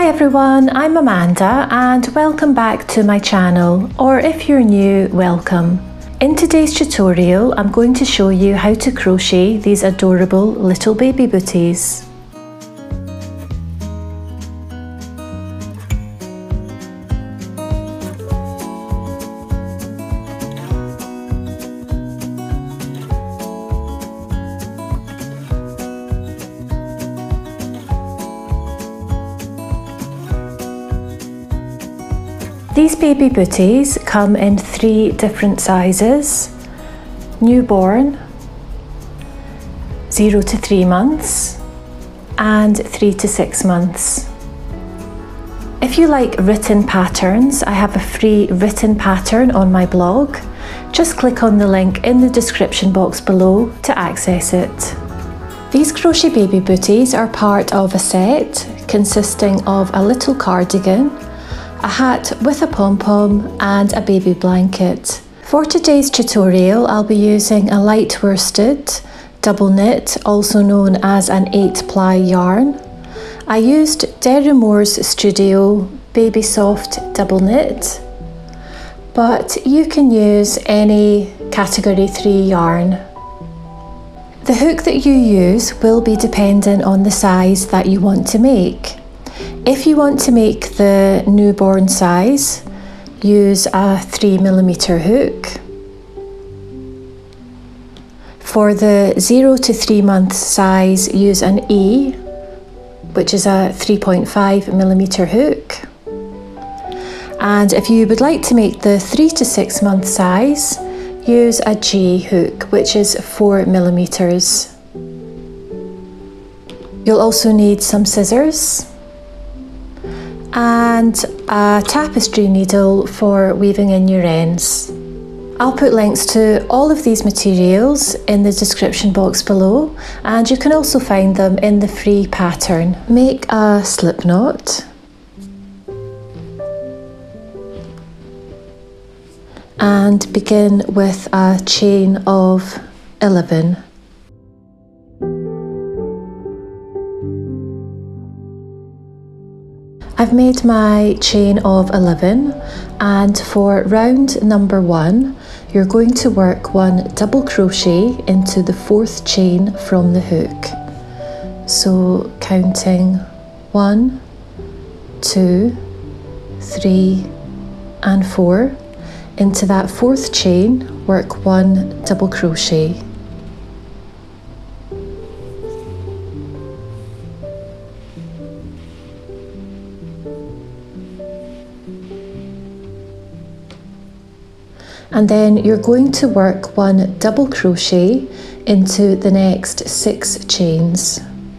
Hi everyone, I'm Amanda and welcome back to my channel, or if you're new, welcome. In today's tutorial, I'm going to show you how to crochet these adorable little baby booties. These baby booties come in 3 different sizes: newborn, 0 to 3 months, and 3 to 6 months. If you like written patterns, I have a free written pattern on my blog. Just click on the link in the description box below to access it. These crochet baby booties are part of a set consisting of a little cardigan, a hat with a pom-pom and a baby blanket. For today's tutorial, I'll be using a light worsted double knit, also known as an 8-ply yarn. I used Derrimore's Studio Baby Soft double knit, but you can use any category 3 yarn. The hook that you use will be dependent on the size that you want to make. If you want to make the newborn size, use a 3mm hook. For the 0 to 3 month size, use an E, which is a 3.5mm hook. And if you would like to make the 3 to 6 month size, use a G hook, which is 4mm. You'll also need some scissors and a tapestry needle for weaving in your ends. I'll put links to all of these materials in the description box below, and you can also find them in the free pattern. Make a slip knot and begin with a chain of 11. I've made my chain of 11, and for round number 1 you're going to work 1 double crochet into the 4th chain from the hook. So counting 1, 2, 3 and 4, into that 4th chain work 1 double crochet. And then you're going to work 1 double crochet into the next 6 chains.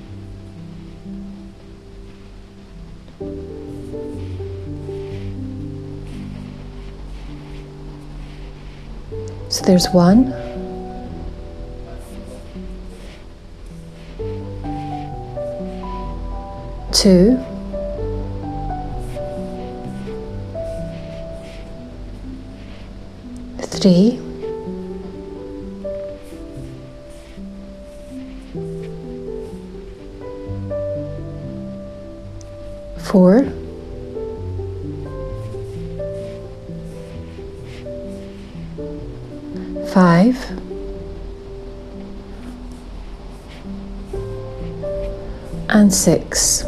So there's 1, 2, 3, 4, 5, and 6.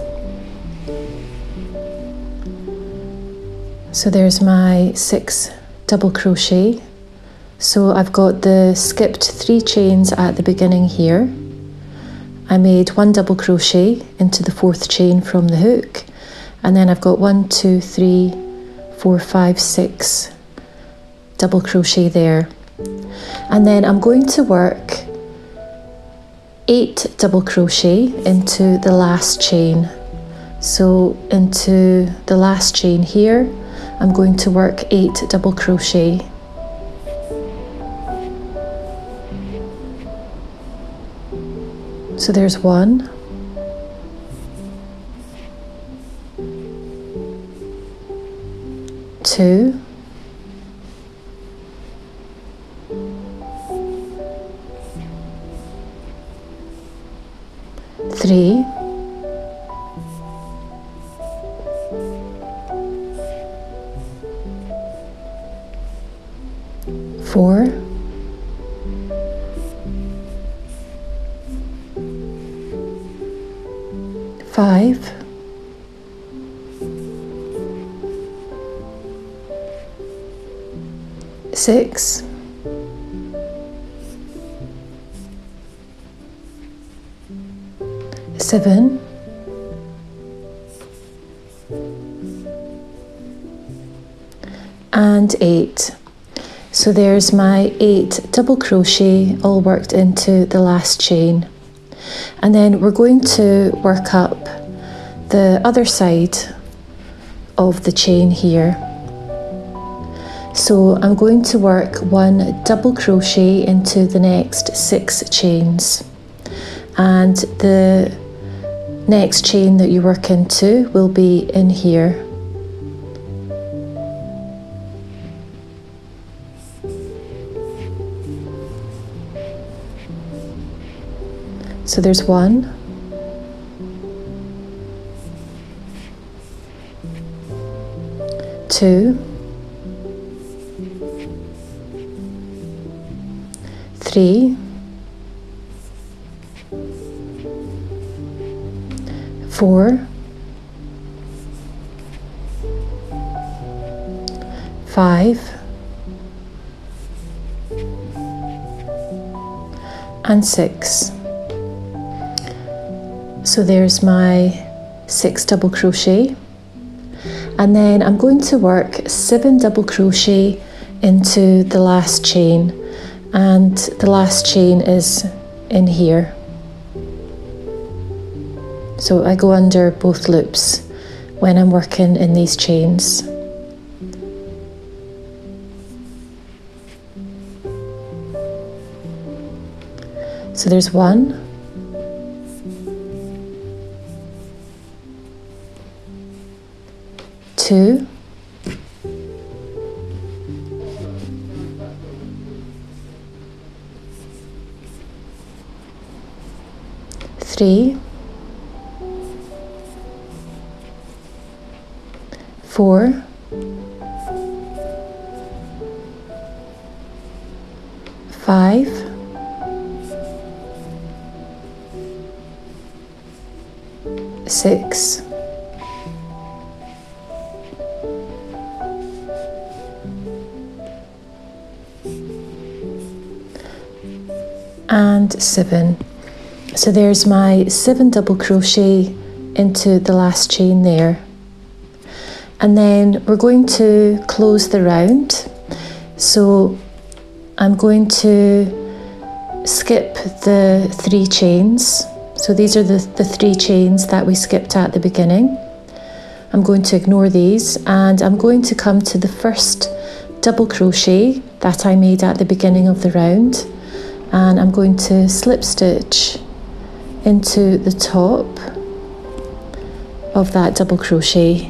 So there's my 6 double crochet. So I've got the skipped 3 chains at the beginning here. I made 1 double crochet into the 4th chain from the hook, and then I've got 1, 2, 3, 4, 5, 6 double crochet there. And then I'm going to work 8 double crochet into the last chain. So into the last chain here, I'm going to work 8 double crochet. So there's 1, 2, 3, 5, 6, 7, 8. So there's my 8 double crochet all worked into the last chain. And then we're going to work up the other side of the chain here. So I'm going to work 1 double crochet into the next 6 chains, and the next chain that you work into will be in here. So there's 1, 2, 3, 4, 5, and 6. So there's my 6 double crochet, and then I'm going to work 7 double crochet into the last chain, and the last chain is in here. So I go under both loops when I'm working in these chains. So there's 1, 2, 3, 4, 5, 6, and 7. So there's my 7 double crochet into the last chain there. And then we're going to close the round. So I'm going to skip the 3 chains. So these are the 3 chains that we skipped at the beginning. I'm going to ignore these, and I'm going to come to the first double crochet that I made at the beginning of the round, and I'm going to slip stitch into the top of that double crochet.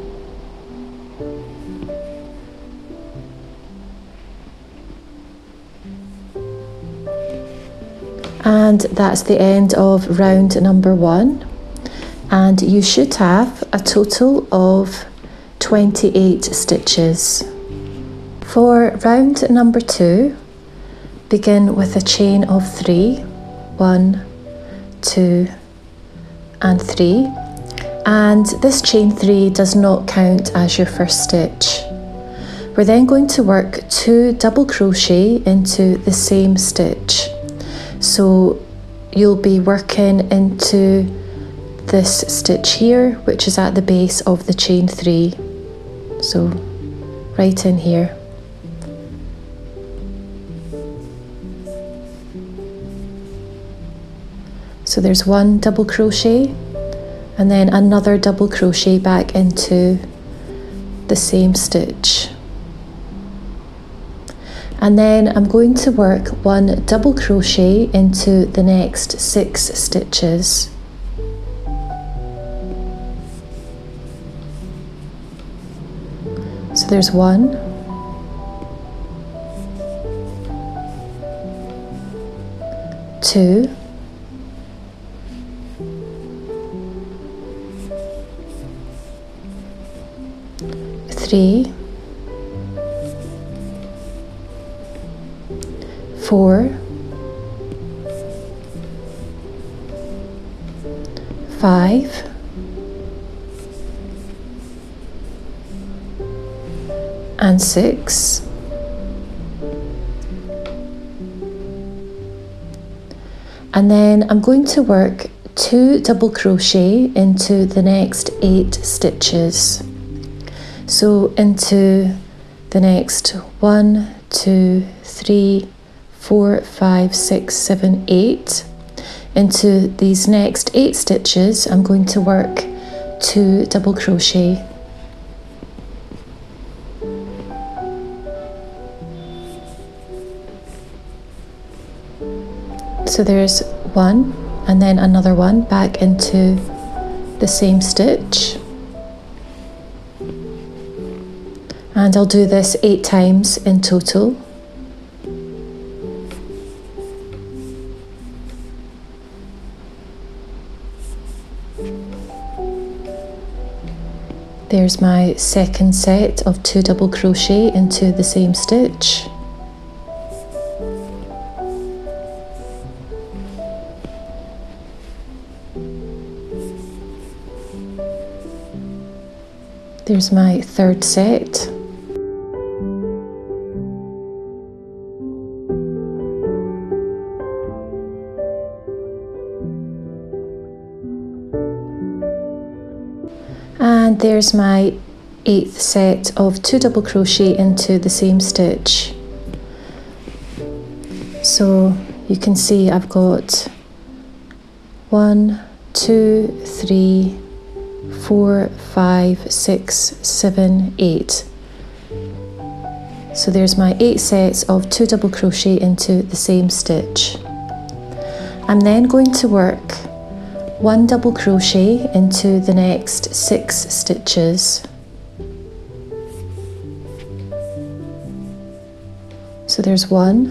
And that's the end of round number 1, and you should have a total of 28 stitches. For round number 2, begin with a chain of 3, 1, 2, and 3, and this chain 3 does not count as your first stitch. We're then going to work 2 double crochet into the same stitch. So you'll be working into this stitch here, which is at the base of the chain 3. So right in here. So there's 1 double crochet, and then another double crochet back into the same stitch. And then I'm going to work 1 double crochet into the next 6 stitches. So there's 1, 2, 3, 4, 5, and 6, and then I'm going to work 2 double crochet into the next 8 stitches. So into the next 1, 2, 3, 4, 5, 6, 7, 8. Into these next 8 stitches, I'm going to work 2 double crochet. So there's 1 and then another one back into the same stitch. And I'll do this 8 times in total. There's my second set of 2 double crochet into the same stitch. There's my third set. And there's my 8th set of 2 double crochet into the same stitch. So you can see I've got 1, 2, 3, 4, 5, 6, 7, 8. So there's my 8 sets of 2 double crochet into the same stitch. I'm then going to work 1 double crochet into the next 6 stitches. So there's 1,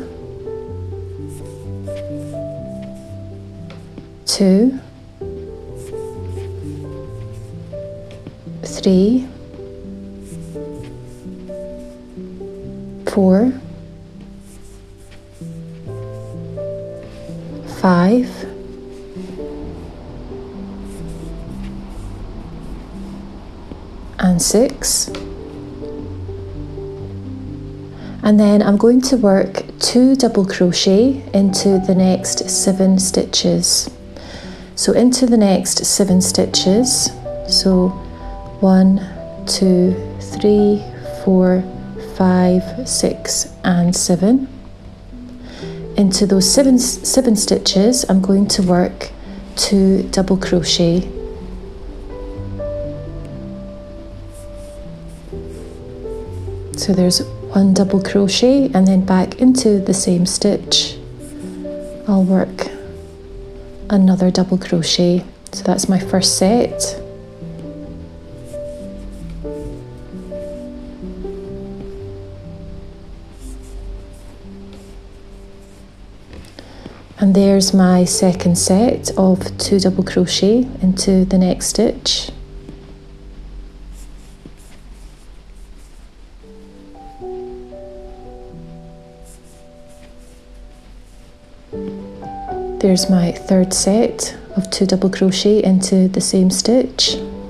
2, 3, 4, 5, and 6, and then I'm going to work 2 double crochet into the next 7 stitches. So into the next 7 stitches, so 1, 2, 3, 4, 5, 6, and 7. Into those seven stitches, I'm going to work 2 double crochet. So there's 1 double crochet and then back into the same stitch. I'll work another double crochet. So that's my first set. And there's my second set of 2 double crochet into the next stitch. There's my third set of 2 double crochet into the same stitch.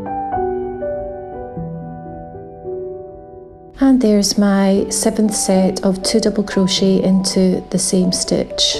And there's my 7th set of 2 double crochet into the same stitch.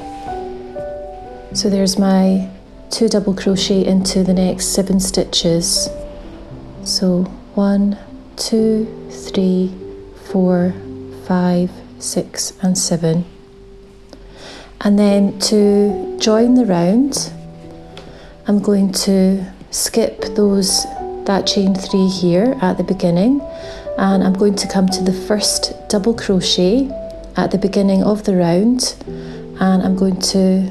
So there's my 2 double crochet into the next 7 stitches. So 1, 2, 3, 4, 5, 6, and 7. And then to join the round, I'm going to skip that chain 3 here at the beginning, and I'm going to come to the first double crochet at the beginning of the round, and I'm going to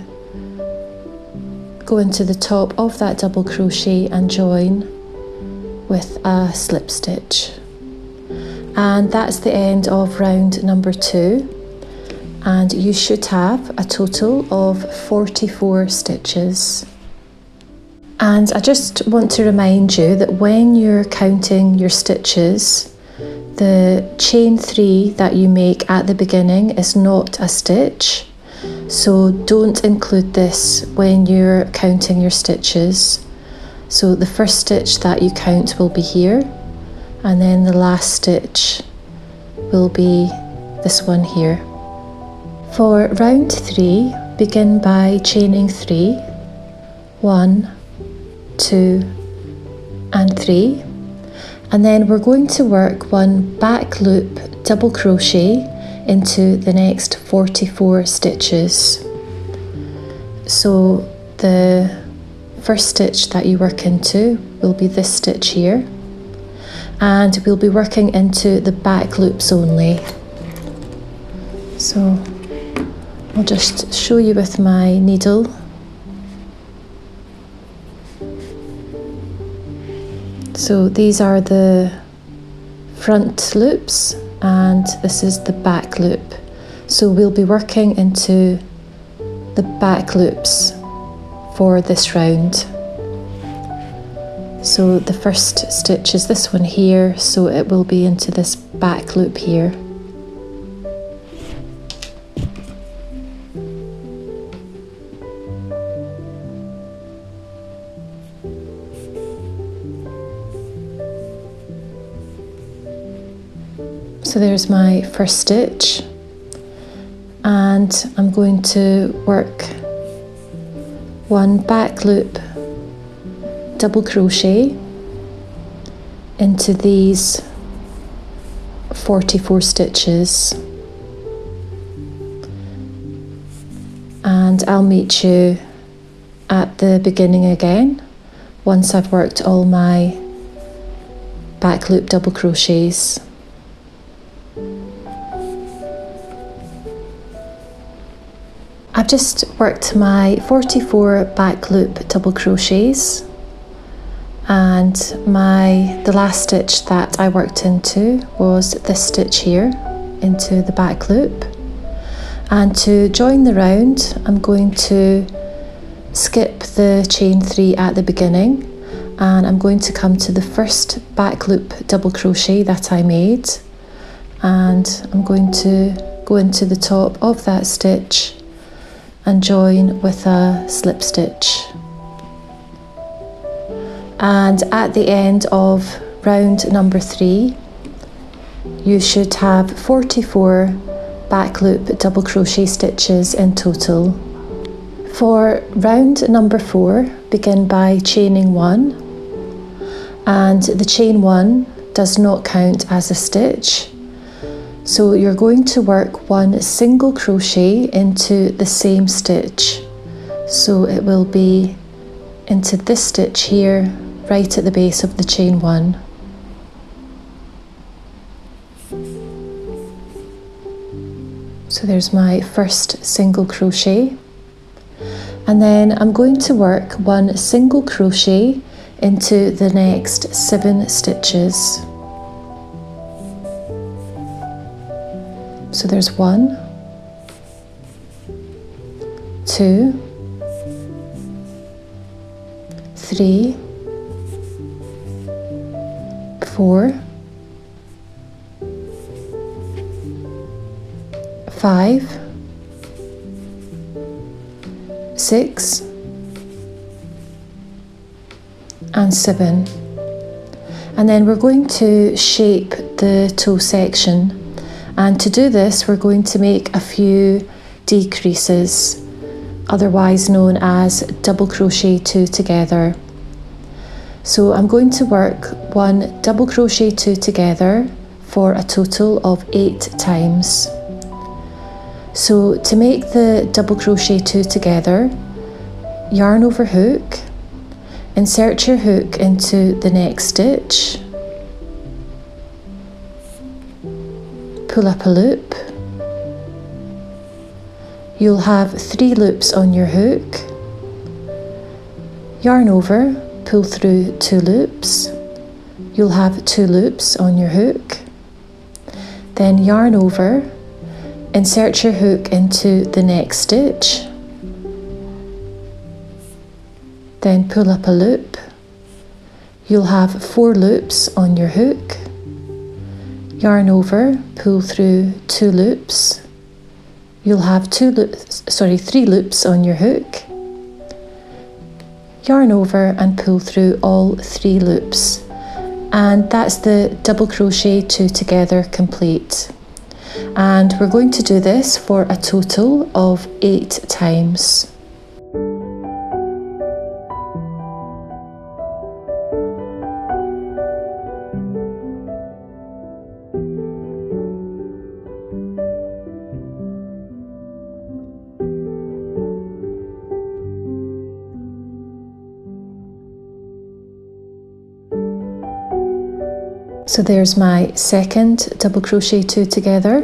go into the top of that double crochet and join with a slip stitch. And that's the end of round number 2. And you should have a total of 44 stitches. And I just want to remind you that when you're counting your stitches, the chain 3 that you make at the beginning is not a stitch. So don't include this when you're counting your stitches. So the first stitch that you count will be here, and then the last stitch will be this one here. For round 3, begin by chaining 3, 1, 2 and 3, and then we're going to work one back loop double crochet into the next 44 stitches. So the first stitch that you work into will be this stitch here, and we'll be working into the back loops only. So I'll just show you with my needle. So these are the front loops and this is the back loop. So we'll be working into the back loops for this round. So the first stitch is this one here, so it will be into this back loop here. So there's my first stitch, and I'm going to work one back loop double crochet into these 44 stitches, and I'll meet you at the beginning again once I've worked all my back loop double crochets. I've just worked my 44 back loop double crochets, and the last stitch that I worked into was this stitch here into the back loop. And to join the round, I'm going to skip the chain 3 at the beginning, and I'm going to come to the first back loop double crochet that I made, and I'm going to go into the top of that stitch and join with a slip stitch. And at the end of round number 3, you should have 44 back loop double crochet stitches in total. For round number 4, begin by chaining 1, and the chain 1 does not count as a stitch. So you're going to work one single crochet into the same stitch. So it will be into this stitch here, right at the base of the chain 1. So there's my first single crochet. And then I'm going to work one single crochet into the next 7 stitches. So there's 1, 2, 3, 4, 5, 6, and 7. And then we're going to shape the toe section. And to do this, we're going to make a few decreases, otherwise known as double crochet 2 together. So I'm going to work one double crochet 2 together for a total of 8 times. So to make the double crochet 2 together, yarn over hook, insert your hook into the next stitch, pull up a loop. You'll have 3 loops on your hook, yarn over, pull through 2 loops. You'll have 2 loops on your hook, then yarn over, insert your hook into the next stitch, then pull up a loop. You'll have 4 loops on your hook, yarn over, pull through 2 loops. You'll have 3 loops on your hook, yarn over and pull through all 3 loops, and that's the double crochet 2 together complete. And we're going to do this for a total of 8 times. So there's my second double crochet 2 together.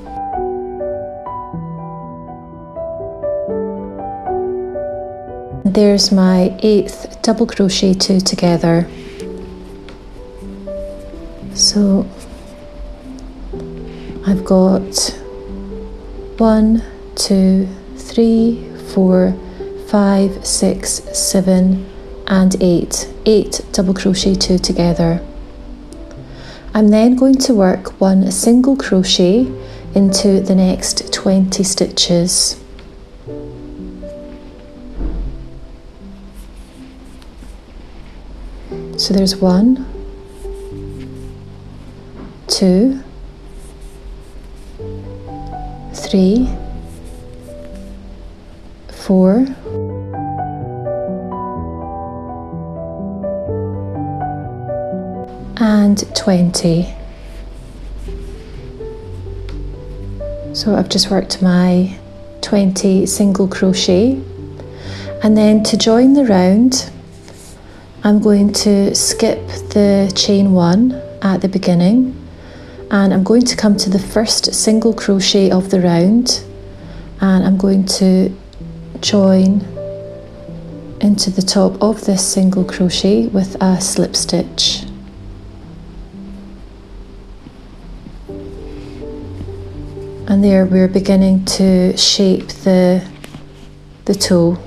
There's my 8th double crochet 2 together. So I've got 1, 2, 3, 4, 5, 6, 7 and 8. 8 double crochet 2 together. I'm then going to work 1 single crochet into the next 20 stitches. So there's 1, 2, 3, 4, and 20. So I've just worked my 20 single crochet, and then to join the round I'm going to skip the chain 1 at the beginning, and I'm going to come to the first single crochet of the round, and I'm going to join into the top of this single crochet with a slip stitch. And there we're beginning to shape the toe.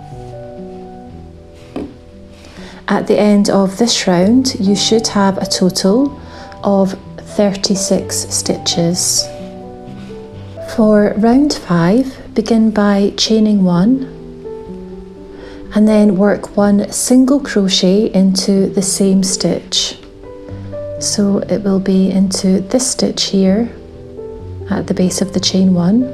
At the end of this round, you should have a total of 36 stitches. For round 5, begin by chaining 1 and then work 1 single crochet into the same stitch. So it will be into this stitch here at the base of the chain 1.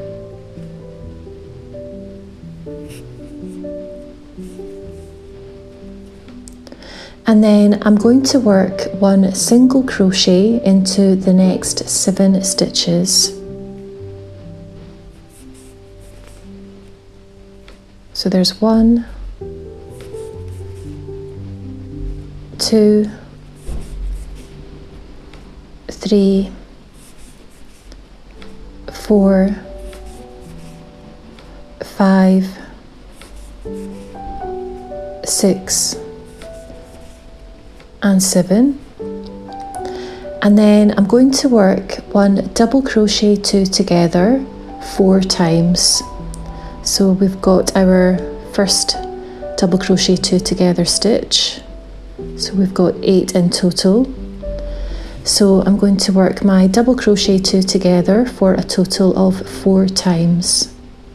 And then I'm going to work 1 single crochet into the next 7 stitches. So there's 1, 2, 3, 4, 5, 6, and 7, and then I'm going to work 1 double crochet 2 together 4 times. So we've got our first double crochet 2 together stitch, so we've got 8 in total. So I'm going to work my double crochet 2 together for a total of 4 times.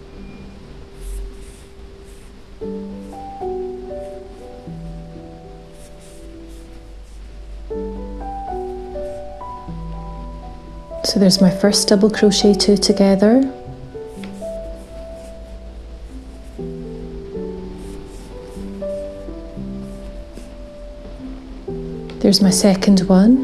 So there's my first double crochet 2 together. There's my second one.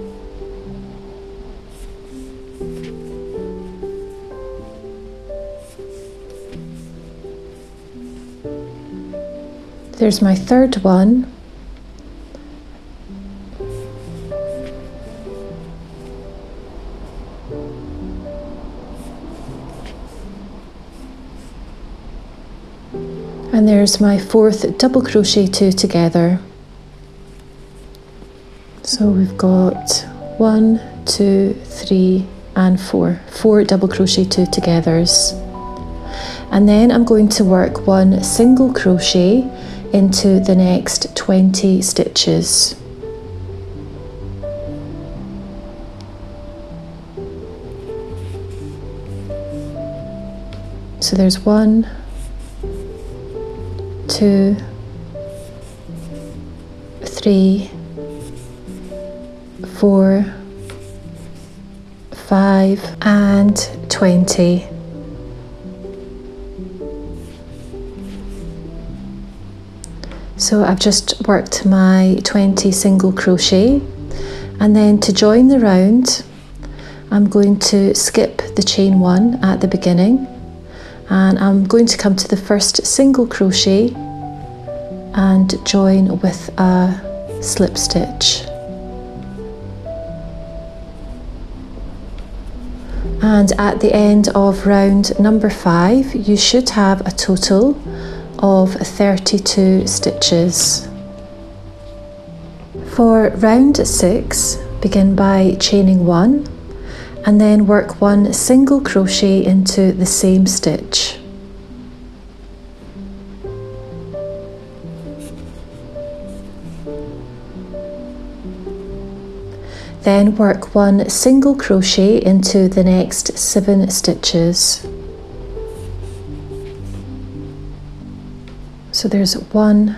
There's my third one. And there's my fourth double crochet 2 together. So we've got 1, 2, 3 and 4. 4 double crochet 2 togethers. And then I'm going to work 1 single crochet into the next 20 stitches. So there's 1, 2, 3, 4, 5 and 20. So I've just worked my 20 single crochet, and then to join the round I'm going to skip the chain 1 at the beginning, and I'm going to come to the first single crochet and join with a slip stitch. And at the end of round number 5 you should have a total of 32 stitches. For round 6, begin by chaining 1 and then work 1 single crochet into the same stitch. Then work 1 single crochet into the next 7 stitches. So there's 1,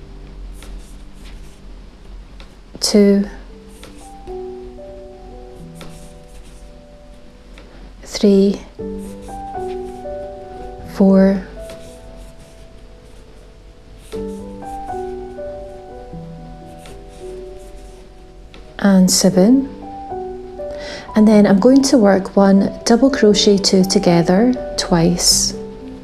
2, 3, 4, 7, and then I'm going to work 1 double crochet 2 together twice.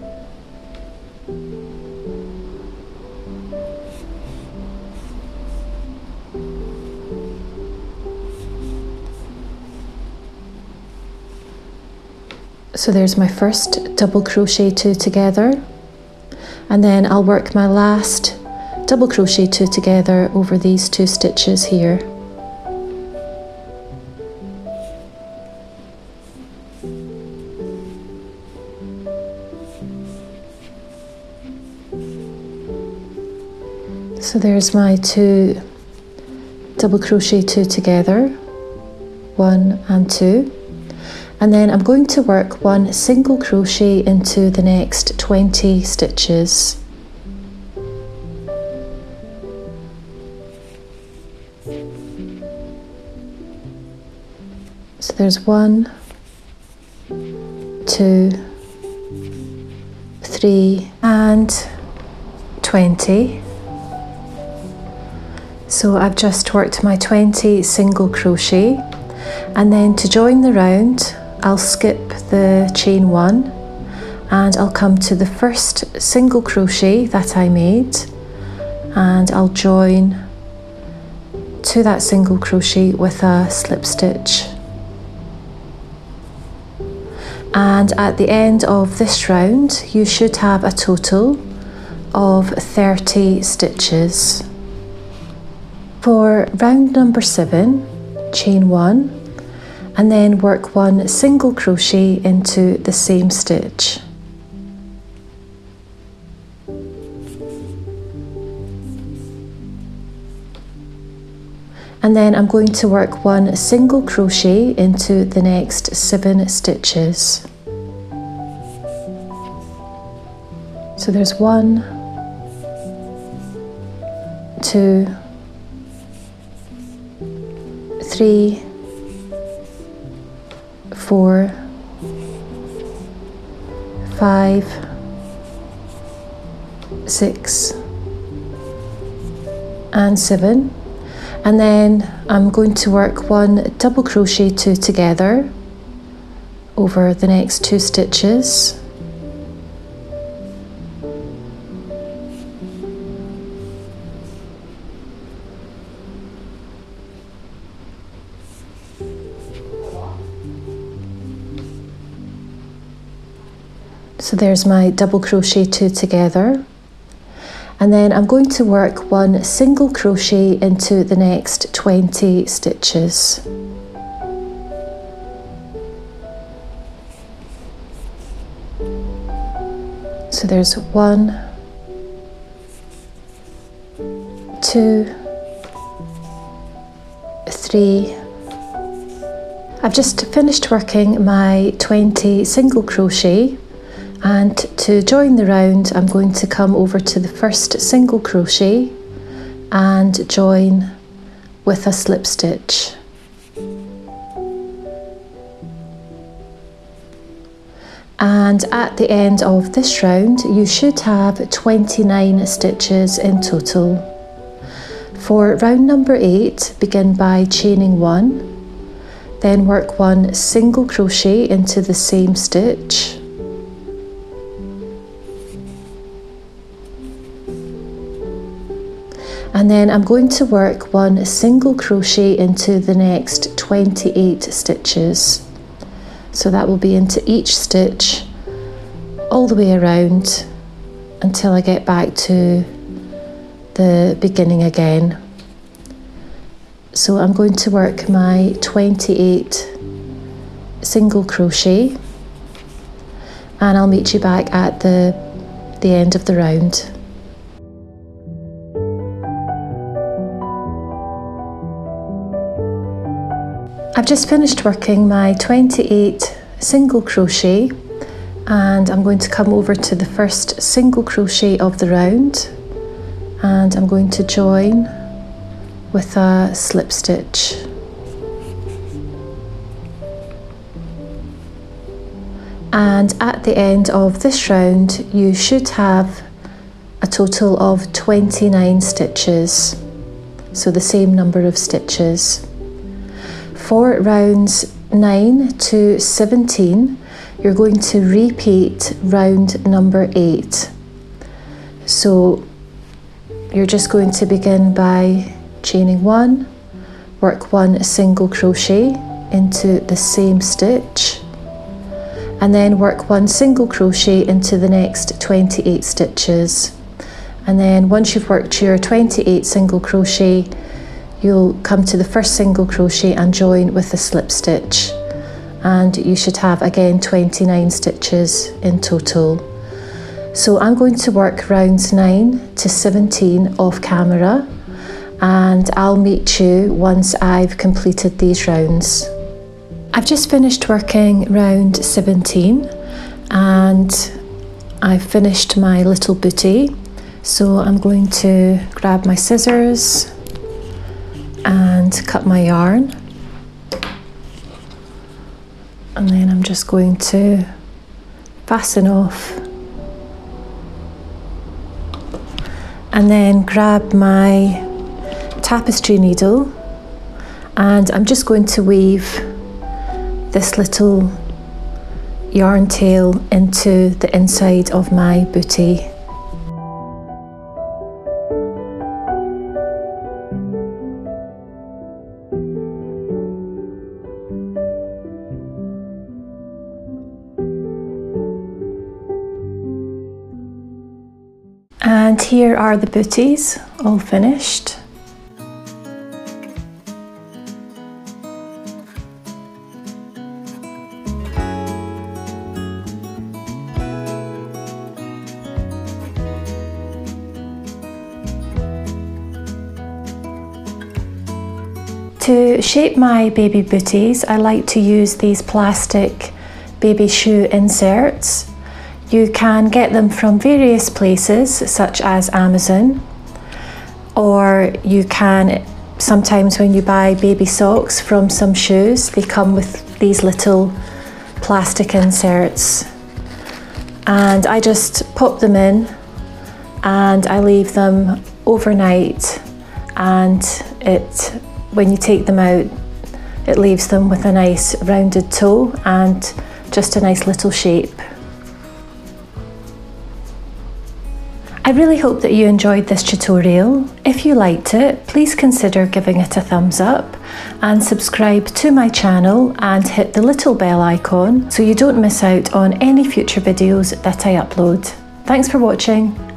So there's my first double crochet 2 together, and then I'll work my last double crochet 2 together over these 2 stitches here. So there's my 2 double crochet 2 together, 1 and 2, and then I'm going to work 1 single crochet into the next 20 stitches. So there's 1, 2, 3 and 20. So I've just worked my 20 single crochet, and then to join the round I'll skip the chain 1 and I'll come to the first single crochet that I made, and I'll join to that single crochet with a slip stitch. And at the end of this round you should have a total of 30 stitches. For round number 7, chain 1 and then work 1 single crochet into the same stitch. And then I'm going to work 1 single crochet into the next 7 stitches. So there's 1, 2, 3, 4, 5, 6 and 7, and then I'm going to work 1 double crochet 2 together over the next 2 stitches. So there's my double crochet 2 together, and then I'm going to work 1 single crochet into the next 20 stitches. So there's 1, 2, 3. I've just finished working my 20 single crochet, and to join the round I'm going to come over to the first single crochet and join with a slip stitch. And at the end of this round, you should have 29 stitches in total. For round number 8, begin by chaining 1, then work 1 single crochet into the same stitch, and then I'm going to work 1 single crochet into the next 28 stitches. So that will be into each stitch all the way around until I get back to the beginning again. So I'm going to work my 28 single crochet, and I'll meet you back at the end of the round. I've just finished working my 28 single crochet, and I'm going to come over to the first single crochet of the round, and I'm going to join with a slip stitch. And at the end of this round, you should have a total of 29 stitches, so the same number of stitches. For rounds 9 to 17, you're going to repeat round number 8. So you're just going to begin by chaining 1, work 1 single crochet into the same stitch, and then work 1 single crochet into the next 28 stitches. And then once you've worked your 28 single crochet, you'll come to the first single crochet and join with a slip stitch, and you should have again 29 stitches in total. So I'm going to work rounds 9 to 17 off camera, and I'll meet you once I've completed these rounds. I've just finished working round 17 and I've finished my little booty, so I'm going to grab my scissors and cut my yarn, and then I'm just going to fasten off, and then grab my tapestry needle, and I'm just going to weave this little yarn tail into the inside of my booty. And here are the booties, all finished. To shape my baby booties, I like to use these plastic baby shoe inserts. You can get them from various places, such as Amazon, or you can, sometimes when you buy baby socks from some shoes, they come with these little plastic inserts. And I just pop them in and I leave them overnight, and when you take them out, it leaves them with a nice rounded toe and just a nice little shape. I really hope that you enjoyed this tutorial. If you liked it, please consider giving it a thumbs up and subscribe to my channel and hit the little bell icon so you don't miss out on any future videos that I upload. Thanks for watching.